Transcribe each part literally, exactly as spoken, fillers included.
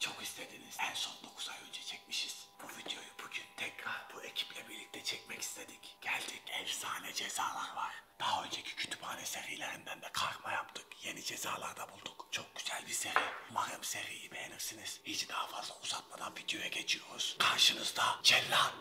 Çok istediniz. En son dokuz ay önce çekmişiz. Bu videoyu bugün tekrar bu ekiple birlikte çekmek istedik. Geldik, efsane cezalar var. Daha önceki kütüphane serilerinden de karma yaptık. Yeni cezalar da bulduk. Çok güzel bir seri. Umarım seriyi beğenirsiniz. Hiç daha fazla uzatmadan videoya geçiyoruz. Karşınızda Cellat.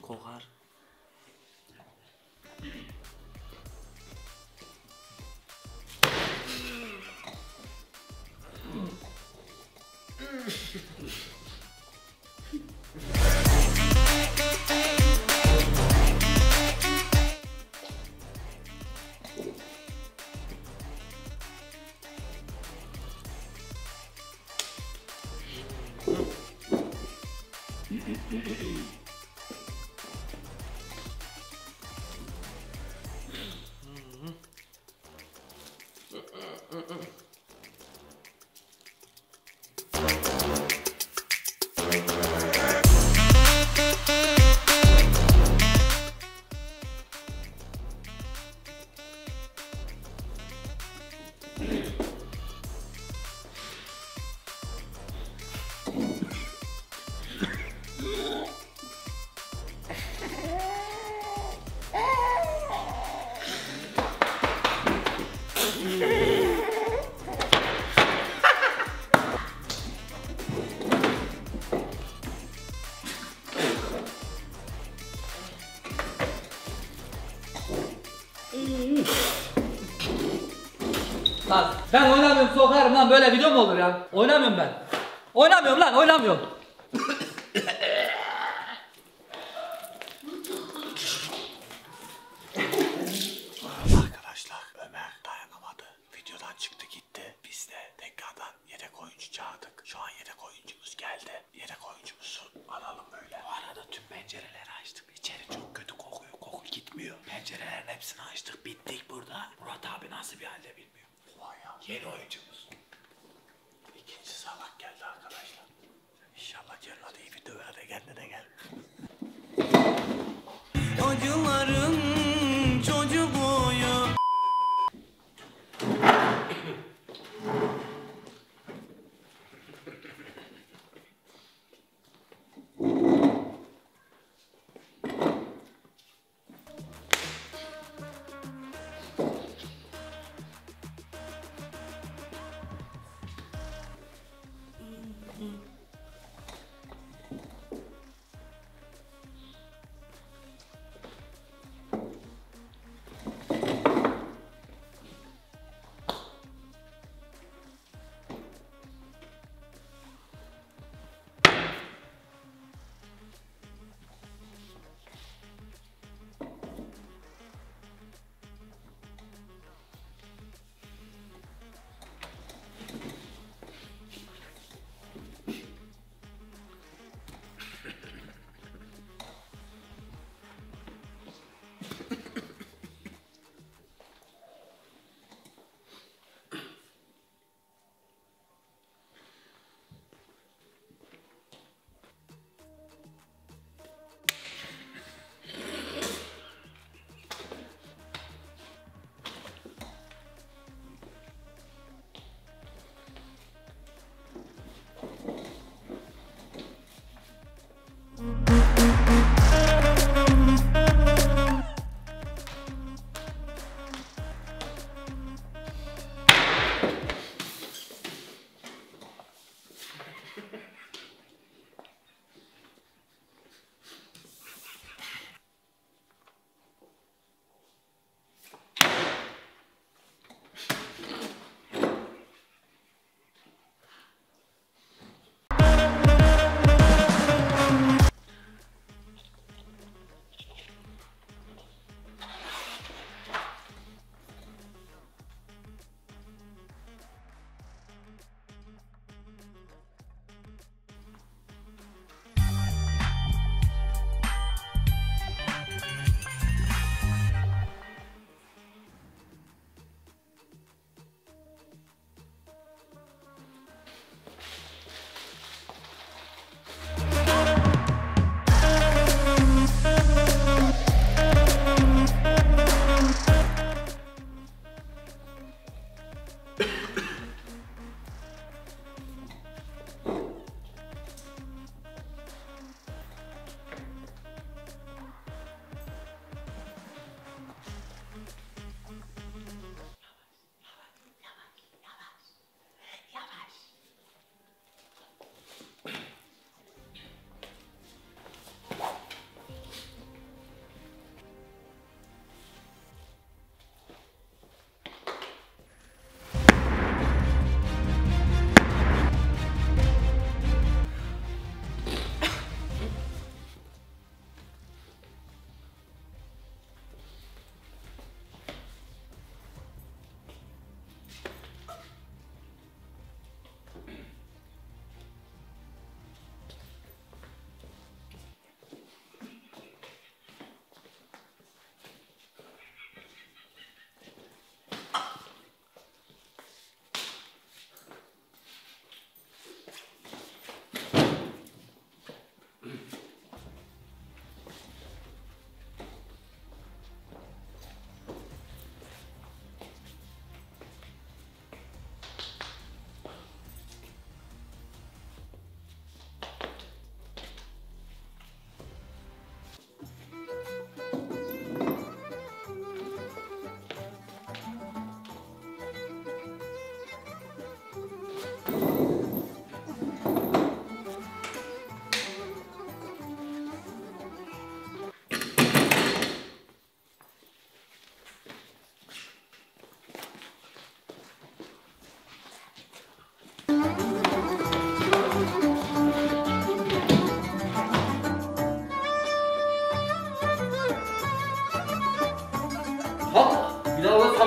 kokar. Lan ben oynamıyorum, sokarım lan, böyle video mu olur ya? Oynamıyorum ben. Oynamıyorum lan, oynamıyorum. Arkadaşlar Ömer dayanamadı. Videodan çıktı gitti. Biz de tekrardan yedek oyuncu çağırdık. Şu an yedek oyuncumuz geldi. Yedek oyuncumuzu alalım böyle. Bu arada tüm pencereleri açtık. İçeri çok kötü kokuyor. Koku gitmiyor. Pencerelerin hepsini açtık. Bittik burada. Murat abi nasıl bir halde bilmiyor. Vay ya. Yeni oyuncumuz. İkinci salak geldi arkadaşlar. İnşallah Cellat iyi bir döver de kendine gel. Acıların çocuğuyum.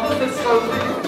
Nefes kaldı.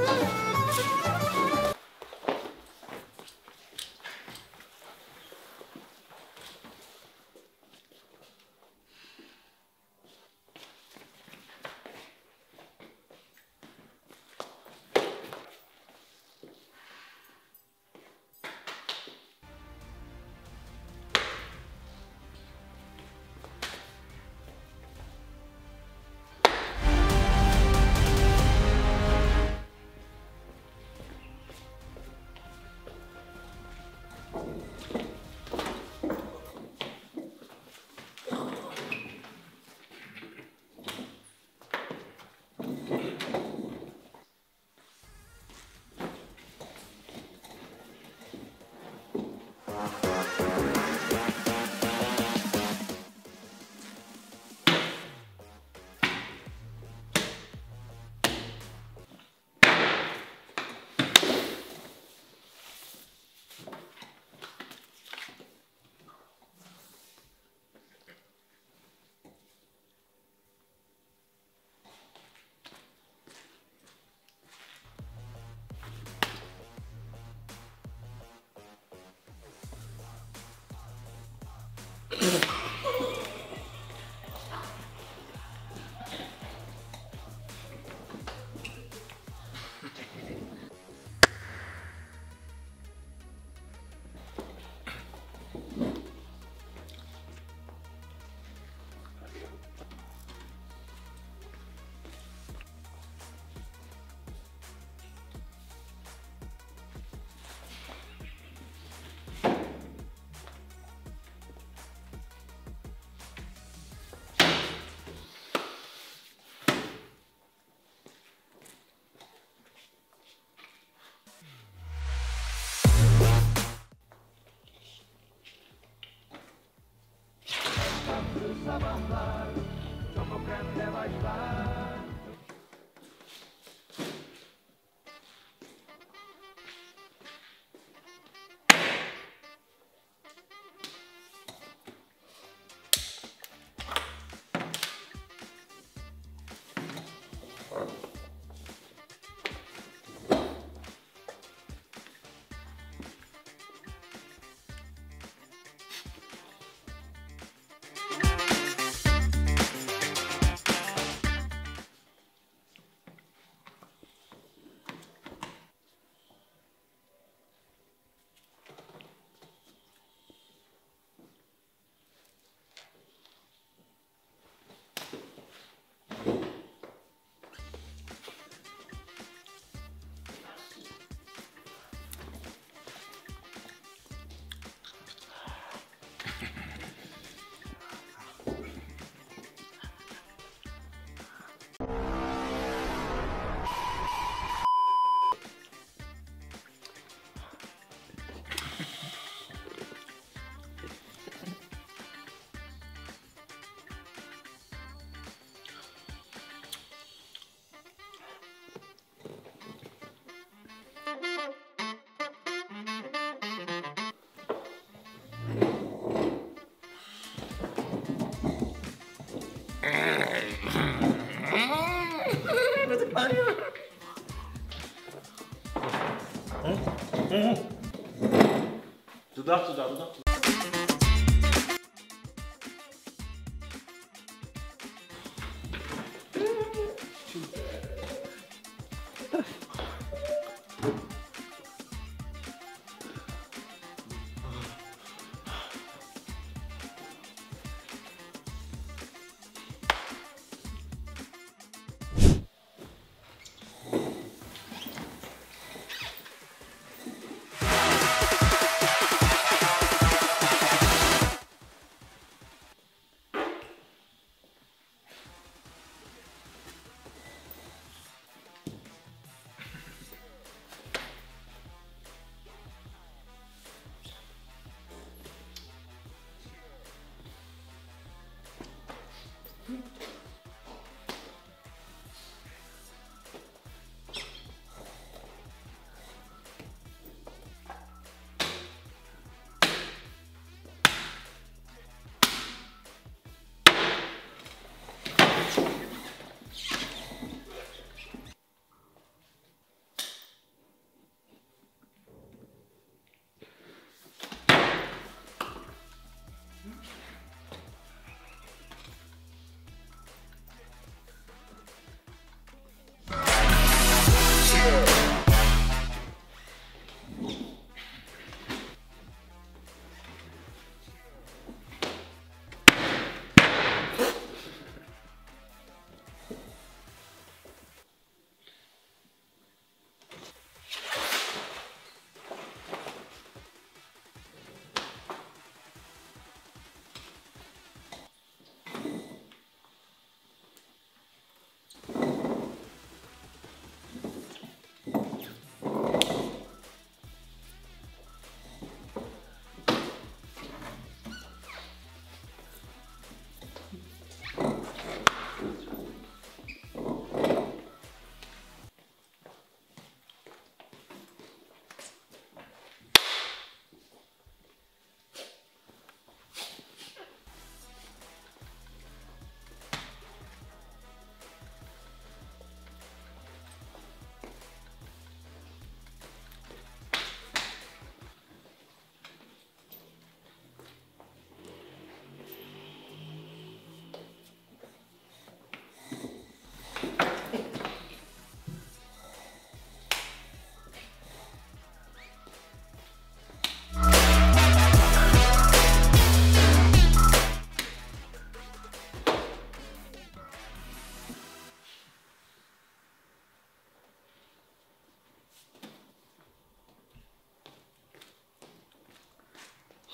Dudak dudak dudak.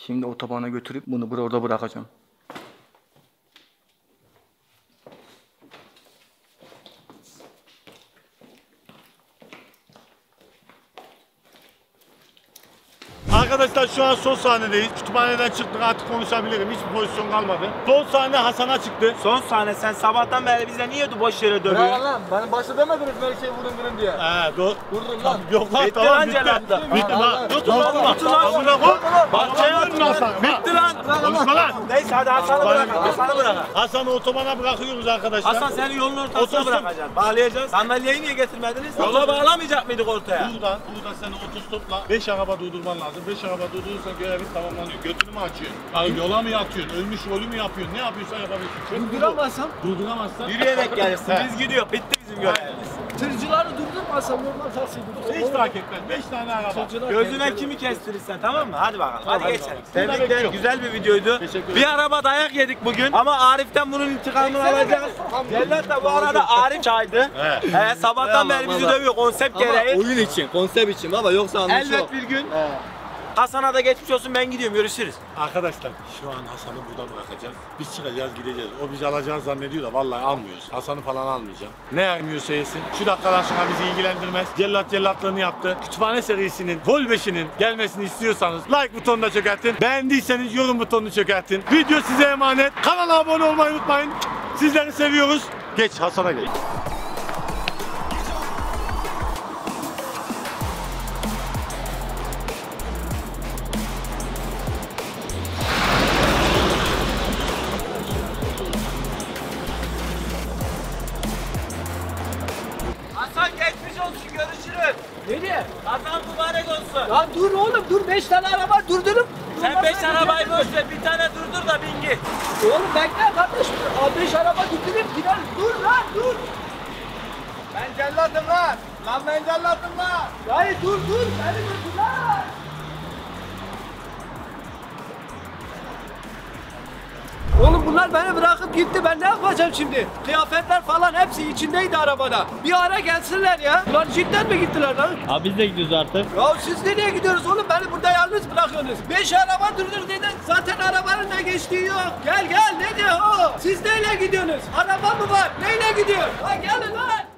Şimdi otobana götürüp bunu burada bırakacağım. Arkadaşlar şu an son sahnedeyiz. Kütüphaneden çıktık, artık konuşabilirim. Hiçbir pozisyon kalmadı. Son sahne Hasan'a çıktı. Son sahne, sen sabahtan beri bize niye boş yere dövüyorsun? lan bana başta demediniz böyle şey vurun vurun diye. He doğru. Vurdum lan. Yok lan Bitti tamam lan bitti. Celal'da. Bitti lan. Bitti lan. Bitti lan. Amına koy. Bak şey yaptın. Bitti lan. Konuşma lan. Neyse hadi Hasan'ı bırak. Hasan'ı bırak. Hasan'ı otobana bırakıyoruz arkadaşlar. Hasan seni yolun ortasına Otursun. bırakacağız. Bağlayacağız. Sandalyeyi niye getirmediniz? Yola bağlamayacak mıydık ortaya? Buradan, buradan seni otostopla beş araba durdurman lazım. beş araba durdurursan görevin tamamlanıyor. Götünü mü açıyorsun? Hayır, yola mı yatıyorsun? Ölmüş rolü mü yapıyorsun? Ne yapıyorsan yapabilirsin. Durduramazsam Durduramazsan. Yürüyerek gelirsin. Biz gidiyor. Bitti bizim görevimiz. tırcıları durdurmasam normal taksi Hiç fark etmez. beş tane araba. Gözüne kimi kestirirsen, tamam mı? Hadi bakalım. Hadi geçelim. Tebrikler. bekliyorum. Güzel bir videoydu. Teşekkür ederim. Bir araba dayak yedik bugün. Ama Arif'ten bunun intikamını alacağız. Cellat da bu arada Arif çaydı. He. He, sabahtan beri bizi dövüyor konsept gereği. oyun için, konsept için baba yoksa anlaşılıyor. Elbet bir gün. Hasan'a da geçmiş olsun, ben gidiyorum. Görüşürüz. Arkadaşlar şu an Hasan'ı burada bırakacağız. Biz çıkacağız gideceğiz. O bizi alacağını zannediyor da vallahi almıyoruz. Hasan'ı falan almayacağım. Ne yapmıyorsa yesin. Şu dakikadan sonra bizi ilgilendirmez. Cellat cellatlığını yaptı. Kütüphane serisinin Vol beşinin gelmesini istiyorsanız like butonuna çökertin. Beğendiyseniz yorum butonunu çökertin. Video size emanet. Kanala abone olmayı unutmayın. Sizleri seviyoruz. Geç Hasan'a geç. Hasan geçmiş olsun, görüşürüz. Nereye? Hasan mübarek olsun. Lan dur oğlum dur beş tane araba durdurup. Sen beş arabayı boş ver, bir tane durdur da bin git. Oğlum bekle kardeş. Abi beş araba durdurup gider. Dur lan dur. Ben celladım lan. Lan ben celladım lan. Hayır dur dur. Beni dur lan. Oğlum bunlar beni bırakıp gitti. Ben ne yapacağım şimdi? Kıyafetler falan hepsi içindeydi arabada. Bir ara gelsinler ya. Ulan cidden mi gittiler lan? Abi biz de gidiyoruz artık. Ya siz nereye gidiyorsunuz oğlum? Beni burada yalnız bırakıyorsunuz. Beş araba durdur dedin. Zaten arabanın da geçtiği yok. Gel gel ne diyor o? Siz neyle gidiyorsunuz? Araba mı var? Neyle gidiyor? Ha gelin lan.